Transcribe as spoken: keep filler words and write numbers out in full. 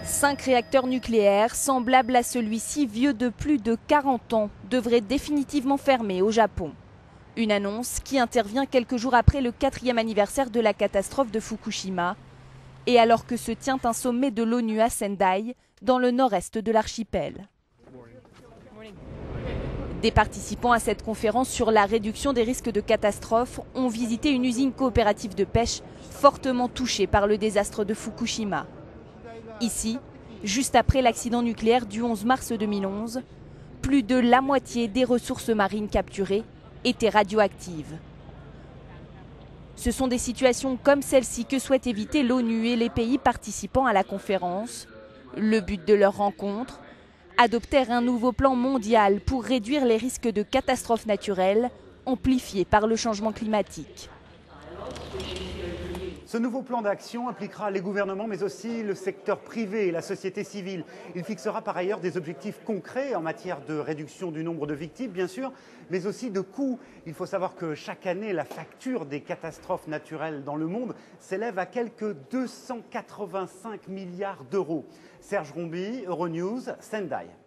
Cinq réacteurs nucléaires, semblables à celui-ci vieux de plus de quarante ans, devraient définitivement fermer au Japon. Une annonce qui intervient quelques jours après le quatrième anniversaire de la catastrophe de Fukushima et alors que se tient un sommet de l'ONU à Sendai, dans le nord-est de l'archipel. Des participants à cette conférence sur la réduction des risques de catastrophe ont visité une usine coopérative de pêche fortement touchée par le désastre de Fukushima. Ici, juste après l'accident nucléaire du onze mars deux mille onze, plus de la moitié des ressources marines capturées étaient radioactives. Ce sont des situations comme celle-ci que souhaitent éviter l'ONU et les pays participants à la conférence. Le but de leur rencontre, adopter un nouveau plan mondial pour réduire les risques de catastrophes naturelles amplifiés par le changement climatique. Ce nouveau plan d'action impliquera les gouvernements, mais aussi le secteur privé et la société civile. Il fixera par ailleurs des objectifs concrets en matière de réduction du nombre de victimes, bien sûr, mais aussi de coûts. Il faut savoir que chaque année, la facture des catastrophes naturelles dans le monde s'élève à quelques deux cent quatre-vingt-cinq milliards d'euros. Serge Rombi, Euronews, Sendai.